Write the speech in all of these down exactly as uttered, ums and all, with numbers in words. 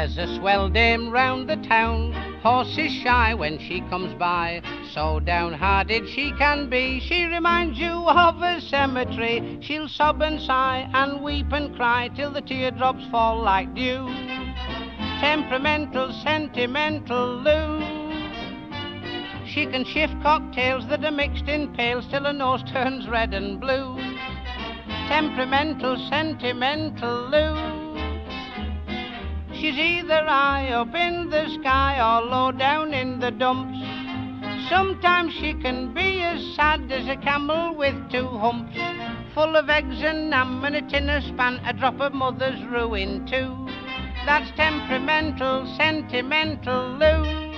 There's a swell dame round the town, horses shy when she comes by. So downhearted she can be, she reminds you of a cemetery. She'll sob and sigh and weep and cry till the teardrops fall like dew. Temperamental, sentimental Lou. She can shift cocktails that are mixed in pails till her nose turns red and blue. Temperamental, sentimental Lou. She's either high up in the sky or low down in the dumps. Sometimes she can be as sad as a camel with two humps, full of eggs and ham and a tin of span, a drop of mother's ruin too. That's temperamental, sentimental Lou.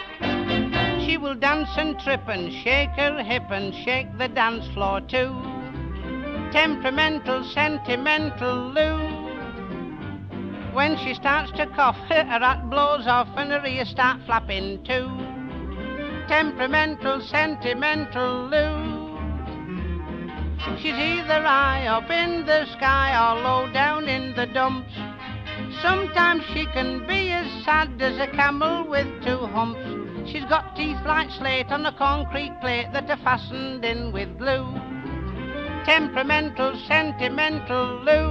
She will dance and trip and shake her hip and shake the dance floor too. Temperamental, sentimental Lou. When she starts to cough, her hat blows off and her ears start flapping too. Temperamental, sentimental Lou. She's either high up in the sky or low down in the dumps. Sometimes she can be as sad as a camel with two humps. She's got teeth like slate on a concrete plate that are fastened in with glue. Temperamental, sentimental Lou.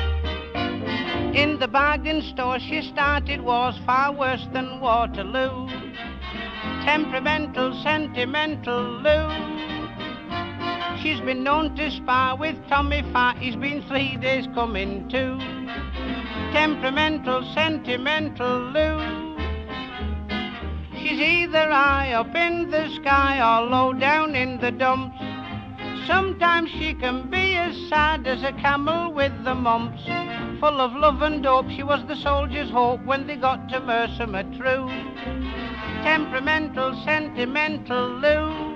In the bargain store she started wars far worse than Waterloo. Temperamental, sentimental Lou. She's been known to spar with Tommy Fat, he's been three days coming too. Temperamental, sentimental Lou. She's either high up in the sky or low down in the dumps. Sometimes she can be as sad as a camel with the mumps. Full of love and hope, she was the soldiers' hope when they got to Mercer True. Temperamental, sentimental Lou.